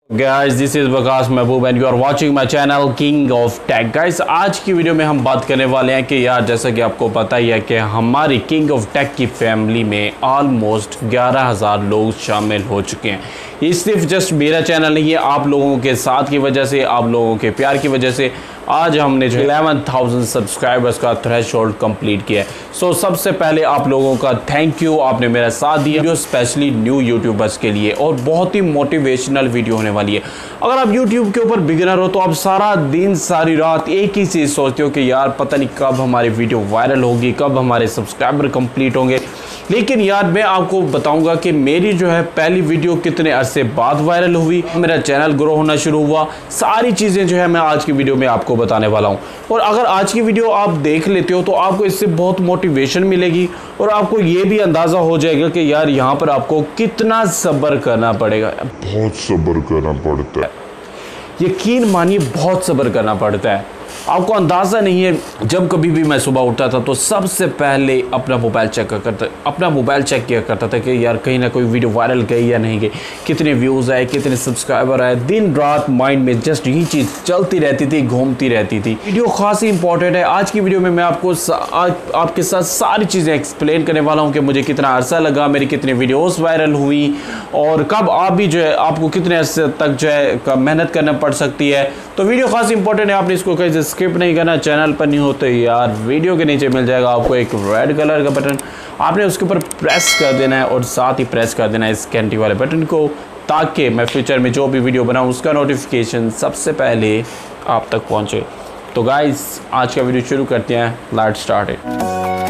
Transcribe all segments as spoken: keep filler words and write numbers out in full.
Guys, this is Waqas Mahboob and you are watching my channel King of Tech. Guys, आज की video में हम बात करने वाले हैं कि यार जैसा कि आपको पता ही है कि हमारी King of Tech की फैमिली में ऑलमोस्ट ग्यारह हज़ार लोग शामिल हो चुके हैं। ये सिर्फ जस्ट मेरा चैनल नहीं है, आप लोगों के साथ की वजह से, आप लोगों के प्यार की वजह से आज हमने जो इलेवन थाउजेंड सब्सक्राइबर्स का थ्रेशोल्ड कंप्लीट किया है। सो so, सबसे पहले आप लोगों का थैंक यू, आपने मेरा साथ दिया वीडियो स्पेशली न्यू यूट्यूबर्स के लिए और बहुत ही मोटिवेशनल वीडियो होने वाली है। अगर आप यूट्यूब के ऊपर बिगिनर हो तो आप सारा दिन सारी रात एक ही चीज़ सोचते हो कि यार पता नहीं कब हमारी वीडियो वायरल होगी, कब हमारे सब्सक्राइबर कंप्लीट होंगे। लेकिन यार मैं आपको बताऊंगा कि मेरी जो है पहली वीडियो कितने अरसे बाद वायरल हुई, मेरा चैनल ग्रो होना शुरू हुआ, सारी चीज़ें जो है मैं आज की वीडियो में आपको बताने वाला हूं। और अगर आज की वीडियो आप देख लेते हो तो आपको इससे बहुत मोटिवेशन मिलेगी और आपको ये भी अंदाज़ा हो जाएगा कि यार यहाँ पर आपको कितना सब्र करना पड़ेगा। बहुत सब्र करना पड़ता है, यकीन मानिए बहुत सब्र करना पड़ता है। आपको अंदाज़ा नहीं है, जब कभी भी मैं सुबह उठता था तो सबसे पहले अपना मोबाइल चेक करता अपना मोबाइल चेक किया करता था कि यार कहीं ना कोई वीडियो वायरल गई या नहीं गई, कितने व्यूज़ आए, कितने सब्सक्राइबर आए। दिन रात माइंड में जस्ट यही चीज़ चलती रहती थी, घूमती रहती थी। वीडियो खासी इंपॉर्टेंट है। आज की वीडियो में मैं आपको आज आपके साथ सारी चीज़ें एक्सप्लेन करने वाला हूँ कि मुझे कितना अरसा लगा, मेरी कितनी वीडियोज़ वायरल हुई और कब आप भी जो है आपको कितने अरसे तक जो है मेहनत करना पड़ सकती है। तो वीडियो खास इंपॉर्टेंट है, आपने इसको कहीं से स्किप नहीं करना। चैनल पर नहीं होते यार वीडियो के नीचे मिल जाएगा आपको एक रेड कलर का बटन, आपने उसके ऊपर प्रेस कर देना है और साथ ही प्रेस कर देना है इस घंटी वाले बटन को, ताकि मैं फ्यूचर में जो भी वीडियो बनाऊँ उसका नोटिफिकेशन सबसे पहले आप तक पहुँचे। तो गाइस आज का वीडियो शुरू करते हैं, लेट्स स्टार्ट इट।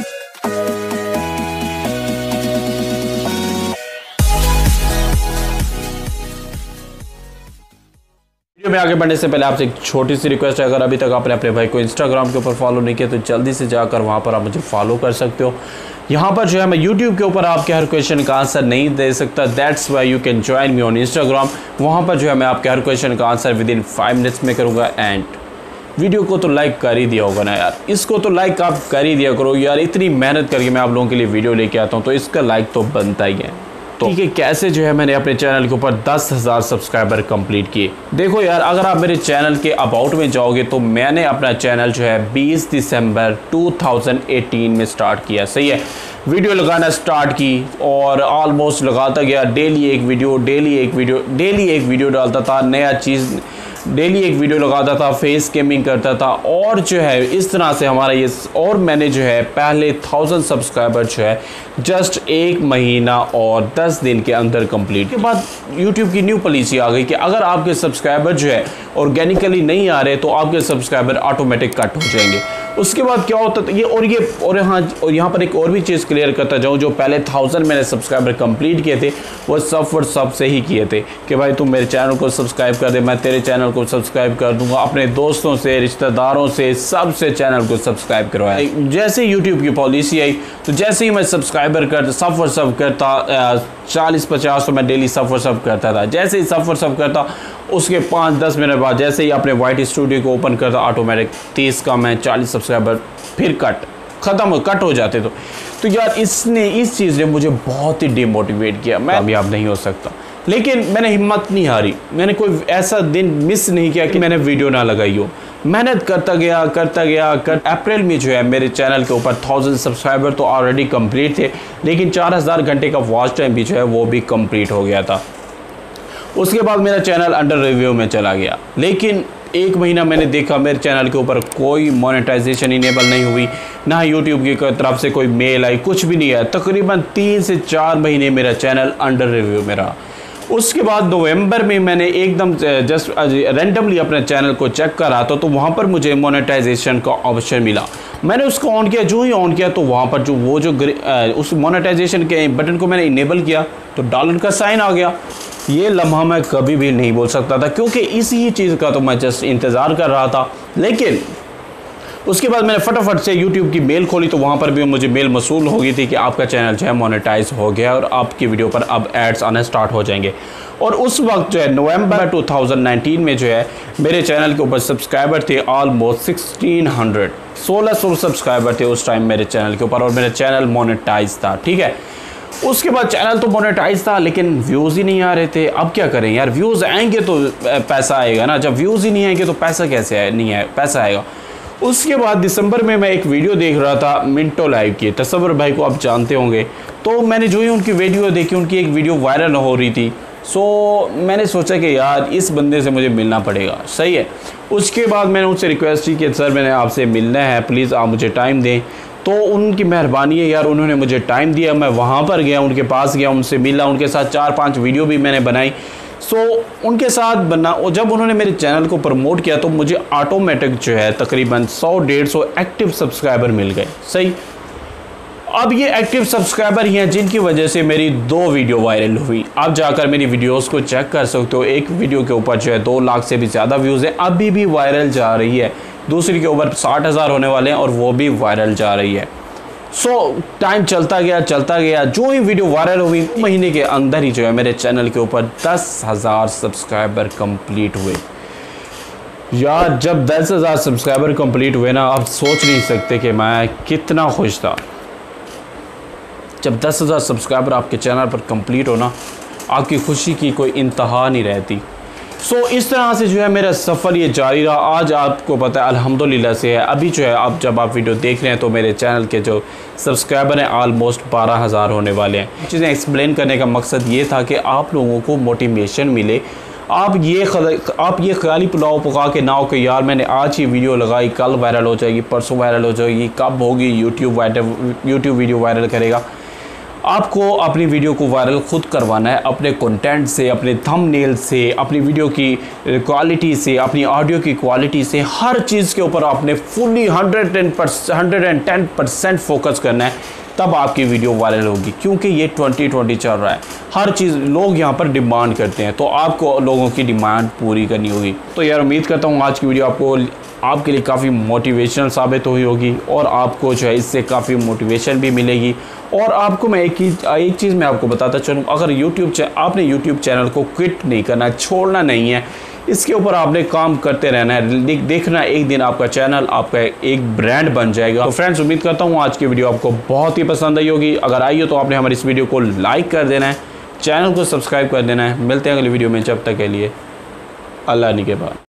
वीडियो में आगे बढ़ने से पहले आपसे एक छोटी सी रिक्वेस्ट है, अगर अभी तक आपने अपने भाई को इंस्टाग्राम के ऊपर फॉलो नहीं किया तो जल्दी से जाकर वहां पर आप मुझे फॉलो कर सकते हो। यहाँ पर जो है मैं यूट्यूब के ऊपर आपके हर क्वेश्चन का आंसर नहीं दे सकता, that's why you can join me on Instagram. वहाँ पर जो है मैं आपके हर क्वेश्चन का answer within five minutes में करूँगा। एंड वीडियो को तो लाइक कर ही दिया होगा ना यार, इसको तो लाइक आप कर ही दिया करो यार। इतनी मेहनत करके मैं आप लोगों के लिए वीडियो लेके आता हूँ तो इसका लाइक तो बनता ही है। तो ठीक है, कैसे जो है मैंने अपने चैनल के ऊपर दस हज़ार सब्सक्राइबर कंप्लीट किए। देखो यार, अगर आप मेरे चैनल के अबाउट में जाओगे तो मैंने अपना चैनल जो है बीस दिसंबर दो हज़ार अठारह में स्टार्ट किया। सही है, वीडियो लगाना स्टार्ट की और ऑलमोस्ट लगाता गया, डेली एक वीडियो डेली एक वीडियो डेली एक वीडियो डालता था, नया चीज़ डेली एक वीडियो लगाता था, फेस गेमिंग करता था और जो है इस तरह से हमारा ये और मैंने जो है पहले थाउजेंड सब्सक्राइबर जो है जस्ट एक महीना और दस दिन के अंदर कंप्लीट। के बाद यूट्यूब की न्यू पॉलिसी आ गई कि अगर आपके सब्सक्राइबर जो है ऑर्गेनिकली नहीं आ रहे तो आपके सब्सक्राइबर ऑटोमेटिक कट हो जाएंगे। उसके बाद क्या होता था ये और ये और यहाँ और यहाँ पर एक और भी चीज़ क्लियर करता जाऊँ, जो पहले थाउजेंड मैंने सब्सक्राइबर कंप्लीट किए थे वो सब और सब से ही किए थे कि भाई तुम मेरे चैनल को सब्सक्राइब कर दे, मैं तेरे चैनल को सब्सक्राइब कर दूंगा, अपने दोस्तों से, रिश्तेदारों से, सबसे चैनल को सब्सक्राइब करवाया। जैसे यूट्यूब की पॉलिसी आई तो जैसे ही मैं सब्सक्राइबर करता सब और सब करता, चालीस पचास तो मैं डेली सब और सब करता था। जैसे ही सब और सब करता उसके पाँच दस मिनट बाद जैसे ही अपने वाइट स्टूडियो को ओपन करता ऑटोमेटिक तीस का मैं चालीस सब्सक्राइबर फिर कट ख़त्म कट हो जाते। तो तो यार इसने इस चीज़ ने मुझे बहुत ही डिमोटिवेट किया। मैं कामयाब नहीं हो सकता, लेकिन मैंने हिम्मत नहीं हारी। मैंने कोई ऐसा दिन मिस नहीं किया कि मैंने वीडियो ना लगाई हो। मेहनत करता गया करता गया कर अप्रैल में जो है मेरे चैनल के ऊपर थाउजेंड सब्सक्राइबर तो ऑलरेडी कंप्लीट थे, लेकिन चार हज़ार घंटे का वॉच टाइम भी जो है वो भी कंप्लीट हो गया था। उसके बाद मेरा चैनल अंडर रिव्यू में चला गया, लेकिन एक महीना मैंने देखा मेरे चैनल के ऊपर कोई मोनेटाइजेशन इनेबल नहीं हुई, ना यूट्यूब की तरफ से कोई मेल आई, कुछ भी नहीं आया। तकरीबन तीन से चार महीने मेरा चैनल अंडर रिव्यू में रहा। उसके बाद नवंबर में मैंने एकदम जस्ट रैंडमली अपने चैनल को चेक करा तो, तो वहाँ पर मुझे मोनेटाइजेशन का ऑप्शन मिला। मैंने उसको ऑन किया, जो ही ऑन किया तो वहाँ पर जो वो जो उस मोनेटाइजेशन के बटन को मैंने इनेबल किया तो डॉलर का साइन आ गया। ये लम्हा मैं कभी भी नहीं बोल सकता था क्योंकि इसी चीज़ का तो मैं जस्ट इंतज़ार कर रहा था। लेकिन उसके बाद मैंने फटाफट से यूट्यूब की मेल खोली तो वहाँ पर भी मुझे मेल मसूल हो गई थी कि आपका चैनल जो है मोनेटाइज हो गया और आपकी वीडियो पर अब एड्स आना स्टार्ट हो जाएंगे। और उस वक्त जो है नवंबर दो हज़ार उन्नीस में जो है मेरे चैनल के ऊपर सब्सक्राइबर थे ऑलमोस्ट सिक्सटीन हंड्रेड सोलह सौ सब्सक्राइबर थे उस टाइम मेरे चैनल के ऊपर और मेरा चैनल मोनेटाइज था। ठीक है, उसके बाद चैनल तो मोनेटाइज था लेकिन व्यूज़ ही नहीं आ रहे थे। अब क्या करें यार, व्यूज़ आएंगे तो पैसा आएगा ना, जब व्यूज़ ही नहीं आएंगे तो पैसा कैसे आए, नहीं है पैसा आएगा। उसके बाद दिसंबर में मैं एक वीडियो देख रहा था मिंटो लाइव की, तसव्वुर भाई को आप जानते होंगे। तो मैंने जो ही उनकी वीडियो देखी, उनकी एक वीडियो वायरल हो रही थी। सो मैंने सोचा कि यार इस बंदे से मुझे मिलना पड़ेगा, सही है। उसके बाद मैंने उनसे रिक्वेस्ट की कि सर मैंने आपसे मिलना है, प्लीज़ आप मुझे टाइम दें। तो उनकी मेहरबानी है यार, उन्होंने मुझे टाइम दिया। मैं वहाँ पर गया, उनके पास गया, उनसे मिला, उनके साथ चार पांच वीडियो भी मैंने बनाई। सो so, उनके साथ बना, और जब उन्होंने मेरे चैनल को प्रमोट किया तो मुझे ऑटोमेटिक जो है तकरीबन सौ डेढ़ सौ एक्टिव सब्सक्राइबर मिल गए, सही। अब ये एक्टिव सब्सक्राइबर ही हैं जिनकी वजह से मेरी दो वीडियो वायरल हुई। आप जाकर मेरी वीडियोस को चेक कर सकते हो, एक वीडियो के ऊपर जो है दो लाख से भी ज़्यादा व्यूज़ है, अभी भी वायरल जा रही है। दूसरी के ऊपर साठ हज़ार होने वाले हैं और वो भी वायरल जा रही है। सो so, टाइम चलता गया चलता गया, जो ही वीडियो वायरल हुई महीने के अंदर ही जो है मेरे चैनल के ऊपर दस हज़ार सब्सक्राइबर कंप्लीट हुए। यार जब दस हज़ार सब्सक्राइबर कंप्लीट हुए ना, आप सोच नहीं सकते कि मैं कितना खुश था। जब दस हज़ार सब्सक्राइबर आपके चैनल पर कंप्लीट हो ना, आपकी खुशी की कोई इंतहा नहीं रहती। सो so, इस तरह से जो है मेरा सफ़र ये जारी रहा। आज आपको पता है अल्हम्दुलिल्लाह से है, अभी जो है आप जब आप वीडियो देख रहे हैं तो मेरे चैनल के जो सब्सक्राइबर हैं ऑलमोस्ट बारह हज़ार होने वाले हैं। चीज़ें एक्सप्लेन करने का मकसद ये था कि आप लोगों को मोटिवेशन मिले। आप ये आप ये ख्याली पुलाव पका के ना हो कि यार मैंने आज ही वीडियो लगाई, कल वायरल हो जाएगी, परसों वायरल हो जाएगी, कब होगी, YouTube viral YouTube video viral करेगा। आपको अपनी वीडियो को वायरल खुद करवाना है, अपने कंटेंट से, अपने थंबनेल से, अपनी वीडियो की क्वालिटी से, अपनी ऑडियो की क्वालिटी से, हर चीज़ के ऊपर आपने fully hundred and hundred and ten percent focus करना है, तब आपकी वीडियो वायरल होगी। क्योंकि ये ट्वेंटी ट्वेंटी चल रहा है, हर चीज़ लोग यहाँ पर डिमांड करते हैं, तो आपको लोगों की डिमांड पूरी करनी होगी। तो यार उम्मीद करता हूँ आज की वीडियो आपको आपके लिए काफ़ी मोटिवेशनल साबित हुई होगी और आपको जो है इससे काफ़ी मोटिवेशन भी मिलेगी। और आपको मैं एक ही एक चीज़ मैं आपको बताता चलूँ, अगर यूट्यूब आपने यूट्यूब चैनल को क्विट नहीं करना, छोड़ना नहीं है, इसके ऊपर आपने काम करते रहना है। देखना एक दिन आपका चैनल आपका एक ब्रांड बन जाएगा। तो फ्रेंड्स उम्मीद करता हूँ आज की वीडियो आपको बहुत ही पसंद आई होगी। अगर आई हो तो आपने हमारी इस वीडियो को लाइक कर देना है, चैनल को सब्सक्राइब कर देना है। मिलते हैं अगली वीडियो में, जब तक के लिए अल्लाह निगहबान।